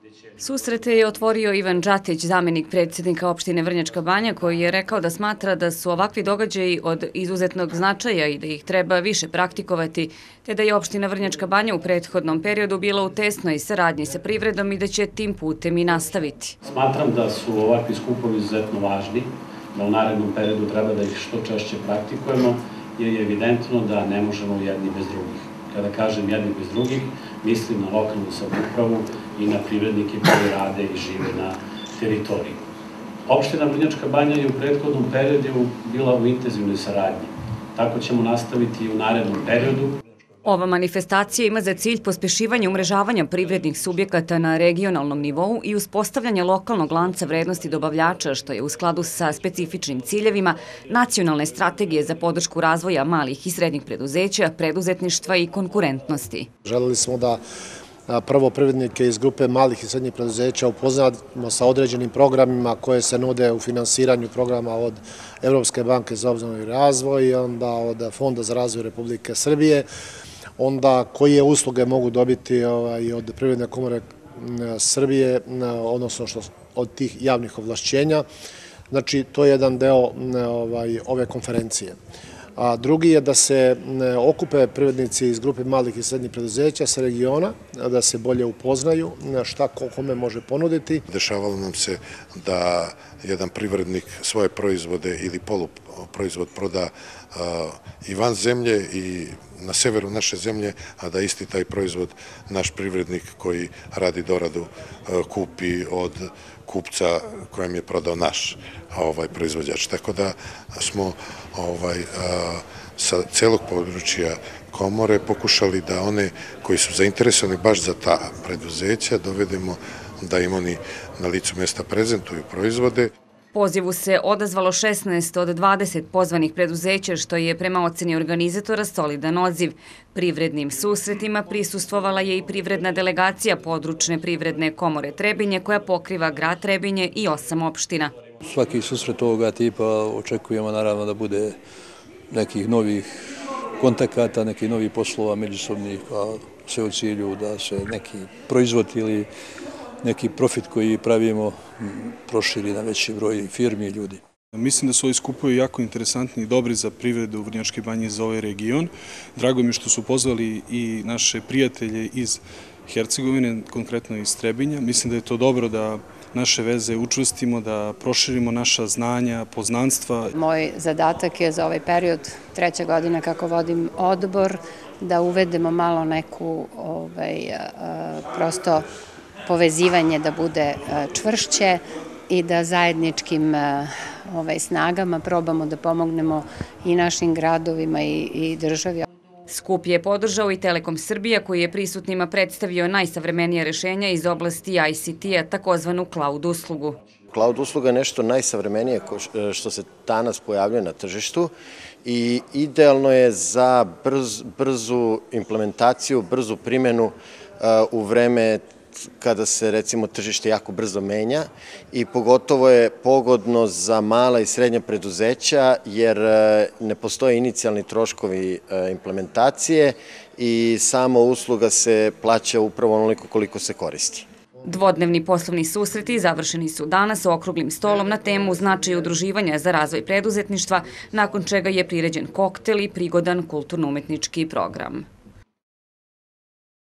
Susrete je otvorio Ivan Đatić, zamenik predsjednika opštine Vrnjačka Banja, koji je rekao da smatra da su ovakvi događaji od izuzetnog značaja i da ih treba više praktikovati, te da je opština Vrnjačka Banja u prethodnom periodu bila u tesnoj saradnji sa privredom i da će tim putem i nastaviti. Smatram da su ovakvi skupovi izuzetno važni, da u narednom periodu treba da ih što češće praktikujemo, jer je evidentno da ne možemo jedni bez drugih. Kada kažem jedni bez drugih, mislim na lokalnu samoupravu i na privrednike koji rade i žive na teritoriji. Opština Vrnjačka Banja je u prethodnom periodu bila u intenzivnoj saradnji. Tako ćemo nastaviti i u narednom periodu. Ova manifestacija ima za cilj pospešivanje umrežavanja privrednih subjekata na regionalnom nivou i uspostavljanje lokalnog lanca vrednosti dobavljača, što je u skladu sa specifičnim ciljevima nacionalne strategije za podršku razvoja malih i srednjih preduzeća, preduzetništva i konkurentnosti. Želeli smo da prvo privrednike iz grupe malih i srednjih preduzeća upoznamo sa određenim programima koje se nude u finansiranju programa od Evropske banke za obnovu i razvoj i onda od Fonda za razvoj Republike Srbije, onda koje usluge mogu dobiti od Privredne komore Srbije, odnosno od tih javnih ovlašćenja. Znači, to je jedan deo ove konferencije. A drugi je da se okupe privrednici iz grupe malih i srednjih preduzeća sa regiona, da se bolje upoznaju šta kome može ponuditi. Dešavalo nam se da jedan privrednik svoje proizvode ili poluproizvod proda i van zemlje i na severu naše zemlje, a da isti taj proizvod naš privrednik koji radi doradu kupi od kupca kojem je prodao naš proizvođač. Tako da smo sa celog područja komore pokušali da one koji su zainteresovani baš za ta preduzeća dovedemo da im oni na licu mesta prezentuju proizvode. Pozivu se odazvalo 16 od 20 pozvanih preduzeća, što je prema oceni organizatora solidan odziv. Privrednim susretima prisustvovala je i privredna delegacija područne privredne komore Trebinje, koja pokriva grad Trebinje i 8 opština. Svaki susret ovoga tipa očekujemo naravno da bude nekih novih kontakata, nekih novih poslova međusobnih, a sve u cilju da se neki proizvod ili neki profit koji pravimo proširi na veći broj firmi i ljudi. Mislim da su ovi skupovi jako interesantni i dobri za privredu Vrnjačke Banje i za ovaj region. Drago mi je što su pozvali i naše prijatelje iz Hercegovine, konkretno iz Trebinja. Mislim da je to dobro da naše veze učvrstimo, da proširimo naša znanja, poznanstva. Moj zadatak je za ovaj period, 3. godina kako vodim odbor, da uvedemo malo neku prosto povezivanje da bude čvršće i da zajedničkim snagama probamo da pomognemo i našim gradovima i državi. Skup je podržao i Telekom Srbija, koji je prisutnima predstavio najsavremenija rešenja iz oblasti ICT-a, takozvanu cloud uslugu. Cloud usluga je nešto najsavremenije što se danas pojavljuje na tržištu i idealno je za brzu implementaciju, brzu primjenu u vreme kada se recimo tržište jako brzo menja i pogotovo je pogodno za mala i srednja preduzeća jer ne postoje inicijalni troškovi implementacije i sama usluga se plaća upravo onoliko koliko se koristi. Dvodnevni poslovni susreti završeni su danas okruglim stolom na temu značaja udruživanja za razvoj preduzetništva, nakon čega je priređen koktel i prigodan kulturno-umetnički program.